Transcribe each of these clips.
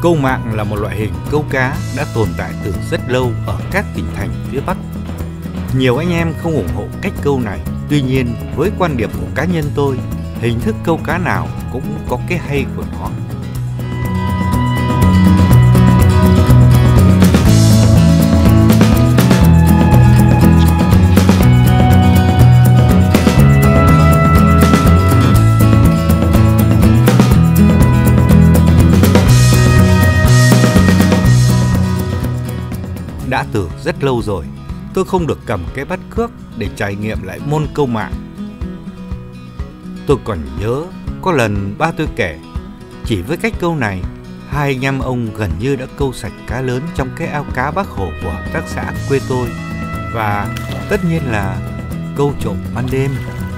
Câu mạng là một loại hình câu cá đã tồn tại từ rất lâu ở các tỉnh thành phía Bắc. Nhiều anh em không ủng hộ cách câu này, tuy nhiên với quan điểm của cá nhân tôi, hình thức câu cá nào cũng có cái hay của nó. Đã từ rất lâu rồi, tôi không được cầm cái bắt cước để trải nghiệm lại môn câu mạng. Tôi còn nhớ có lần ba tôi kể, chỉ với cách câu này, hai anh em ông gần như đã câu sạch cá lớn trong cái ao cá Bác Hồ của hợp tác xã quê tôi. Và tất nhiên là câu trộm ban đêm.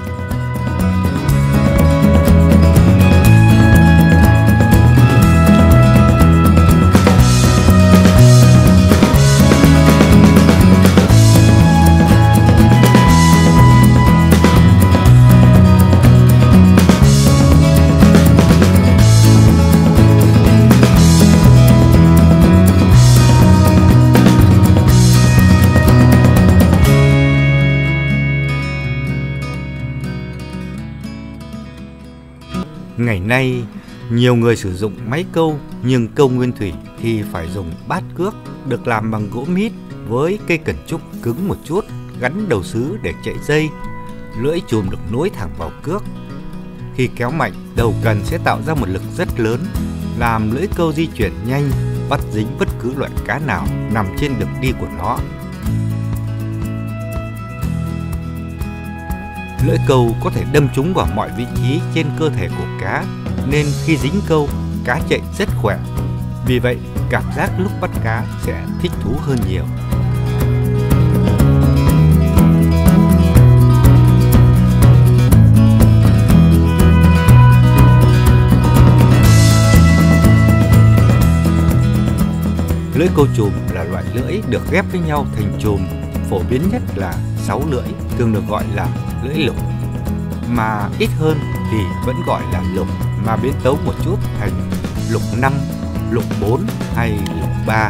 Ngày nay, nhiều người sử dụng máy câu, nhưng câu nguyên thủy thì phải dùng bát cước được làm bằng gỗ mít với cây cần trúc cứng một chút, gắn đầu sứ để chạy dây. Lưỡi chùm được nối thẳng vào cước. Khi kéo mạnh, đầu cần sẽ tạo ra một lực rất lớn, làm lưỡi câu di chuyển nhanh, bắt dính bất cứ loại cá nào nằm trên đường đi của nó. Lưỡi câu có thể đâm trúng vào mọi vị trí trên cơ thể của cá, nên khi dính câu, cá chạy rất khỏe. Vì vậy, cảm giác lúc bắt cá sẽ thích thú hơn nhiều. Lưỡi câu chùm là loại lưỡi được ghép với nhau thành chùm, phổ biến nhất là 6 lưỡi, thường được gọi là lưỡi lục, mà ít hơn thì vẫn gọi là lục, mà biến tấu một chút thành lục 5, lục 4 hay lục 3.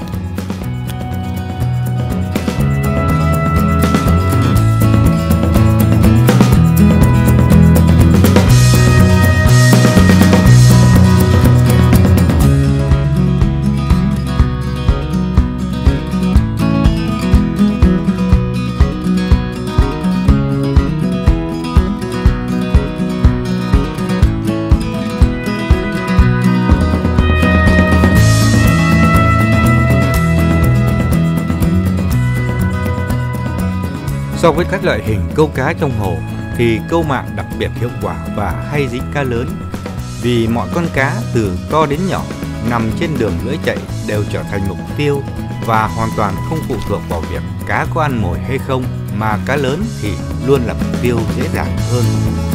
So với các loại hình câu cá trong hồ thì câu mạng đặc biệt hiệu quả và hay dính cá lớn, vì mọi con cá từ to đến nhỏ nằm trên đường lưỡi chạy đều trở thành mục tiêu và hoàn toàn không phụ thuộc vào việc cá có ăn mồi hay không, mà cá lớn thì luôn là mục tiêu dễ dàng hơn.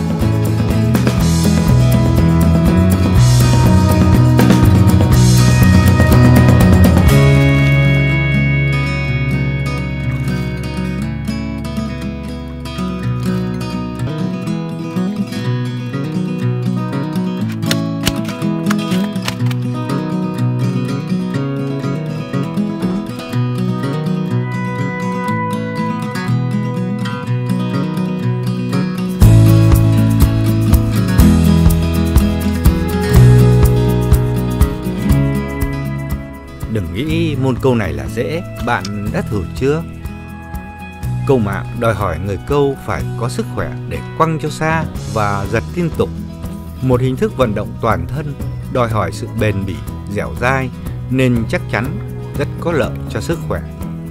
Đừng nghĩ môn câu này là dễ, bạn đã thử chưa? Câu mạng đòi hỏi người câu phải có sức khỏe để quăng cho xa và giật liên tục. Một hình thức vận động toàn thân, đòi hỏi sự bền bỉ, dẻo dai, nên chắc chắn rất có lợi cho sức khỏe.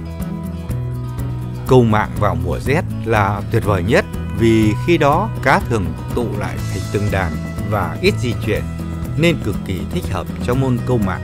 Câu mạng vào mùa rét là tuyệt vời nhất, vì khi đó cá thường tụ lại thành từng đàn và ít di chuyển, nên cực kỳ thích hợp cho môn câu mạng.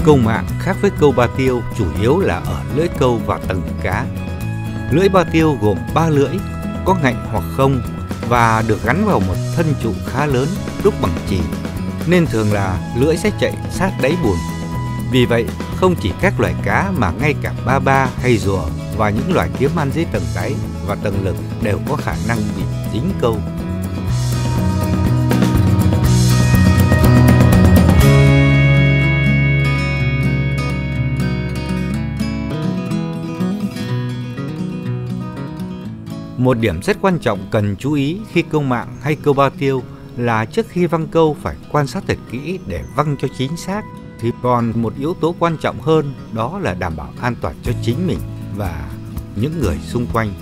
Câu mạng khác với câu ba tiêu chủ yếu là ở lưỡi câu và tầng cá. Lưỡi ba tiêu gồm 3 lưỡi, có ngạnh hoặc không và được gắn vào một thân trụ khá lớn đúc bằng chì, nên thường là lưỡi sẽ chạy sát đáy bùn. Vì vậy, không chỉ các loài cá mà ngay cả ba ba hay rùa và những loài kiếm ăn dưới tầng đáy và tầng lửng đều có khả năng bị dính câu. Một điểm rất quan trọng cần chú ý khi câu mạng hay câu ba tiêu là trước khi văng câu phải quan sát thật kỹ để văng cho chính xác. Thì còn một yếu tố quan trọng hơn, đó là đảm bảo an toàn cho chính mình và những người xung quanh.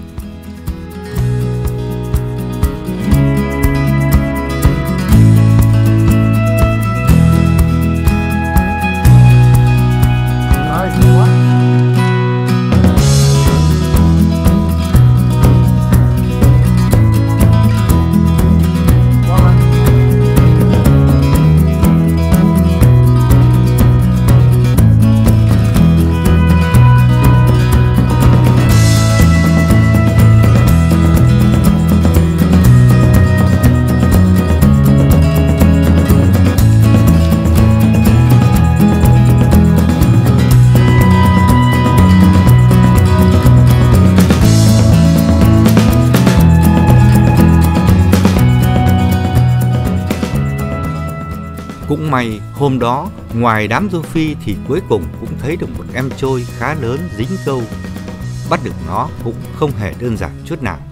Cũng may hôm đó, ngoài đám rô phi thì cuối cùng cũng thấy được một em trôi khá lớn dính câu. Bắt được nó cũng không hề đơn giản chút nào.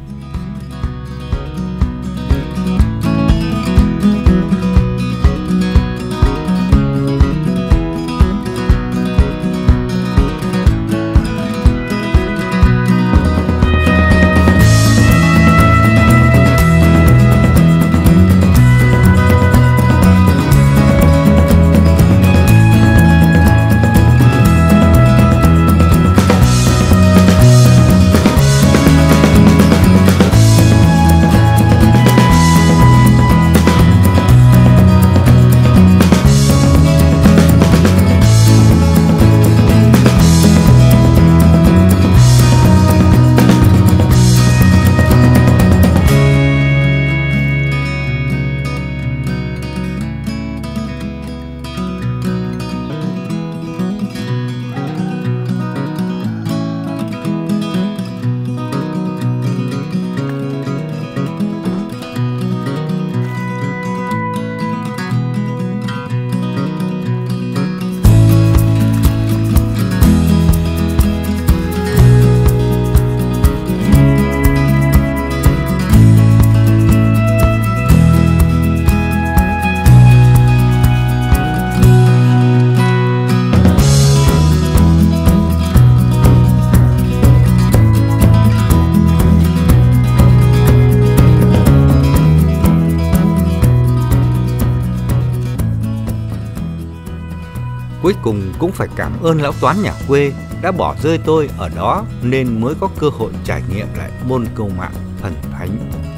Cuối cùng cũng phải cảm ơn lão Toán nhà quê đã bỏ rơi tôi ở đó nên mới có cơ hội trải nghiệm lại môn câu mạng thần thánh.